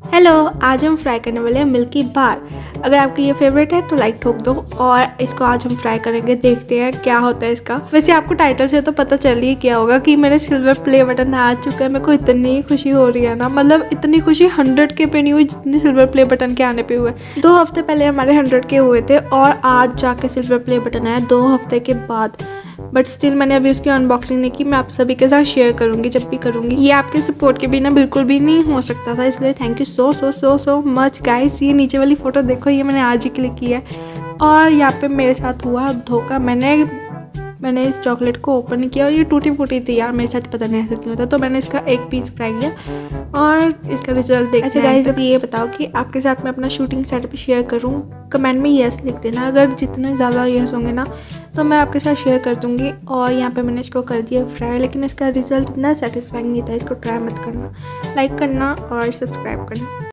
Hello, आज हम fry करने वाले हैं मिल्की बार। अगर आपकी ये फेवरेट है तो लाइक ठोक दो। और इसको आज हम फ्राई करेंगे, देखते हैं क्या होता है इसका। वैसे आपको टाइटल से तो पता चल ही क्या होगा कि मेरे सिल्वर प्ले बटन आ चुका है। मेरे को इतनी खुशी हो रही है ना, मतलब इतनी खुशी 100 के पे नहीं हुई जितनी सिल्वर प्ले बटन के आने पे हुए। 2 हफ्ते पहले हमारे 100 के हुए थे और आज जाके सिल्वर प्ले बटन आया 2 हफ्ते के बाद। बट स्टिल मैंने अभी उसकी अनबॉक्सिंग नहीं की। मैं आप सभी के साथ शेयर करूंगी जब भी करूंगी। ये आपके सपोर्ट के बिना बिल्कुल भी नहीं हो सकता था, इसलिए thank you so much guys. ये नीचे वाली फोटो देखो, ये मैंने आज ही क्लिक की है। और यहाँ पे मेरे साथ हुआ धोखा। मैंने इस चॉकलेट को ओपन किया और ये टूटी फूटी थी यार, मेरे साथ पता नहीं ऐसा क्यों होता। तो मैंने इसका एक पीस फ्राई किया और इसका रिजल्ट देखा। अच्छा गाइस, अब ये बताओ कि आपके साथ मैं अपना शूटिंग सेटअप शेयर करूं? कमेंट में यस लिख देना। अगर जितने ज़्यादा यस होंगे ना तो मैं आपके साथ शेयर कर दूंगी। और यहाँ पे मैंने इसको कर दिया फ्राई, लेकिन इसका रिजल्ट इतना सेटिस्फाइंग नहीं था। इसको ट्राई मत करना, लाइक करना और सब्सक्राइब करना।